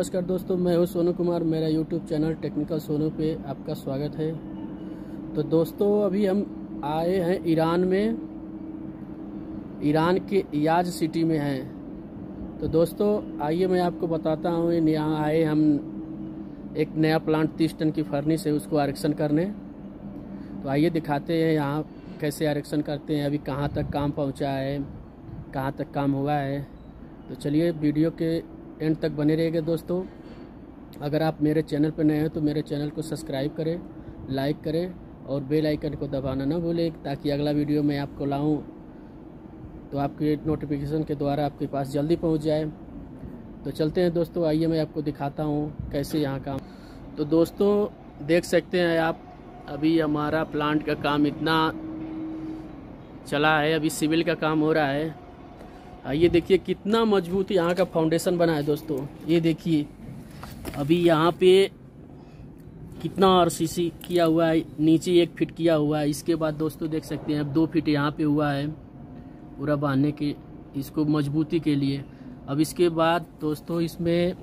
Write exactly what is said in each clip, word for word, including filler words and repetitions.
नमस्कार दोस्तों, मैं हूं सोनू कुमार। मेरा यूट्यूब चैनल टेक्निकल सोनू पे आपका स्वागत है। तो दोस्तों, अभी हम आए हैं ईरान में, ईरान के याज सिटी में हैं। तो दोस्तों आइए मैं आपको बताता हूँ, यहाँ आए हम एक नया प्लांट तीस टन की फर्निश है उसको आरक्षण करने। तो आइए दिखाते हैं यहाँ कैसे आरक्षण करते हैं, अभी कहाँ तक काम पहुँचा है, कहाँ तक काम हुआ है। तो चलिए वीडियो के एंड तक बने रहिएगा दोस्तों। अगर आप मेरे चैनल पर नए हैं तो मेरे चैनल को सब्सक्राइब करें, लाइक करें और बेल आइकन को दबाना ना भूलें, ताकि अगला वीडियो मैं आपको लाऊं तो आपके नोटिफिकेशन के द्वारा आपके पास जल्दी पहुंच जाए। तो चलते हैं दोस्तों, आइए मैं आपको दिखाता हूं कैसे यहाँ काम। तो दोस्तों देख सकते हैं आप, अभी हमारा प्लांट का काम इतना चला है, अभी सिविल का काम हो रहा है। ये देखिए कितना मजबूत यहाँ का फाउंडेशन बना है दोस्तों। ये देखिए अभी यहाँ पे कितना आरसीसी किया हुआ है, नीचे एक फीट किया हुआ है। इसके बाद दोस्तों देख सकते हैं अब दो फीट यहाँ पे हुआ है पूरा बांधने के, इसको मजबूती के लिए। अब इसके बाद दोस्तों इसमें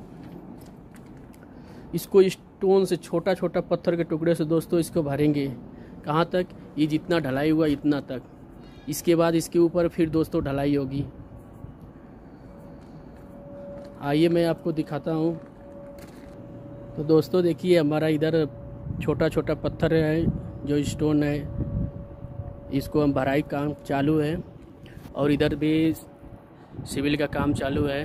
इसको स्टोन से, छोटा छोटा पत्थर के टुकड़े से दोस्तों इसको भरेंगे। कहाँ तक? ये जितना ढलाई हुआ इतना तक। इसके बाद इसके ऊपर फिर दोस्तों ढलाई होगी। आइए मैं आपको दिखाता हूँ। तो दोस्तों देखिए हमारा इधर छोटा छोटा पत्थर है जो स्टोन है, इसको हम भराई काम चालू है। और इधर भी सिविल का काम चालू है।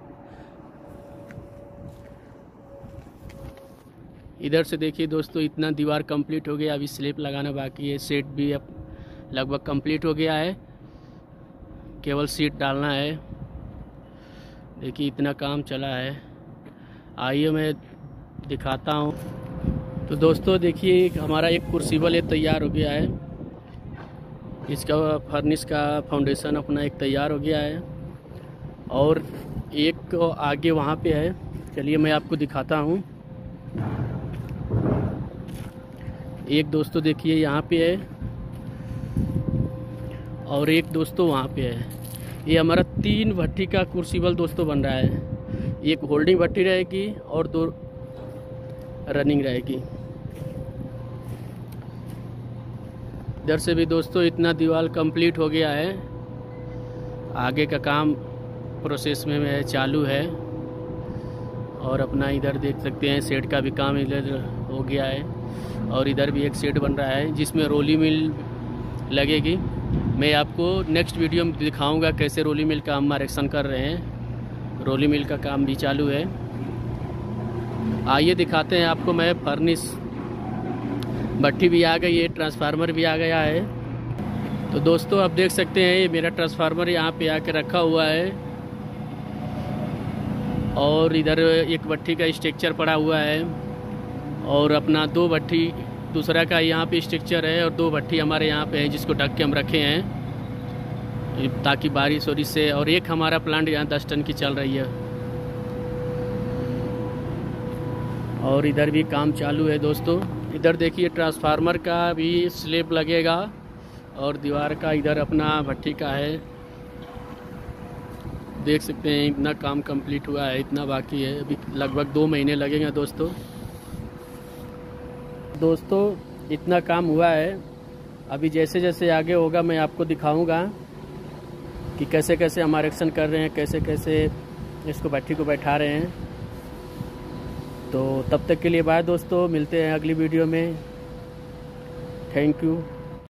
इधर से देखिए दोस्तों इतना दीवार कंप्लीट हो गया, अभी स्लैब लगाना बाकी है। सेट भी अब लगभग कंप्लीट हो गया है, केवल सीट डालना है। देखिए इतना काम चला है। आइए मैं दिखाता हूँ। तो दोस्तों देखिए हमारा एक कुर्सीबल एक तैयार हो गया है, इसका फर्निश का फाउंडेशन अपना एक तैयार हो गया है। और एक आगे वहाँ पे है, चलिए मैं आपको दिखाता हूँ। एक दोस्तों देखिए यहाँ पे है और एक दोस्तों वहाँ पे है। ये हमारा तीन भट्टी का कुर्सीबल दोस्तों बन रहा है। एक होल्डिंग भट्टी रहेगी और दो रनिंग रहेगी। इधर से भी दोस्तों इतना दीवार कंप्लीट हो गया है, आगे का काम प्रोसेस में है, चालू है। और अपना इधर देख सकते हैं शेड का भी काम इधर हो गया है। और इधर भी एक शेड बन रहा है जिसमें रोली मिल लगेगी। मैं आपको नेक्स्ट वीडियो में दिखाऊंगा कैसे रोली मिल का हम आरक्षण कर रहे हैं। रोली मिल का काम भी चालू है। आइए दिखाते हैं आपको। मैं फर्निश भट्टी भी आ गई है, ट्रांसफार्मर भी आ गया है। तो दोस्तों आप देख सकते हैं ये मेरा ट्रांसफार्मर यहाँ पे आके रखा हुआ है। और इधर एक भट्टी का स्ट्रक्चर पड़ा हुआ है और अपना दो भट्टी दूसरा का यहाँ पे स्ट्रक्चर है। और दो भट्टी हमारे यहाँ पे है जिसको ढक के हम रखे हैं ताकि बारिश वारिश से। और एक हमारा प्लांट यहाँ दस टन की चल रही है। और इधर भी काम चालू है दोस्तों। इधर देखिए ट्रांसफार्मर का भी स्लैब लगेगा और दीवार का इधर अपना भट्टी का है। देख सकते हैं इतना काम कंप्लीट हुआ है, इतना बाकी है। अभी लगभग दो महीने लगेंगे दोस्तों। दोस्तों इतना काम हुआ है, अभी जैसे जैसे आगे होगा मैं आपको दिखाऊंगा कि कैसे कैसे हम आरक्षण कर रहे हैं, कैसे कैसे इसको भट्टी को बैठा रहे हैं। तो तब तक के लिए बाय दोस्तों, मिलते हैं अगली वीडियो में। Thank you.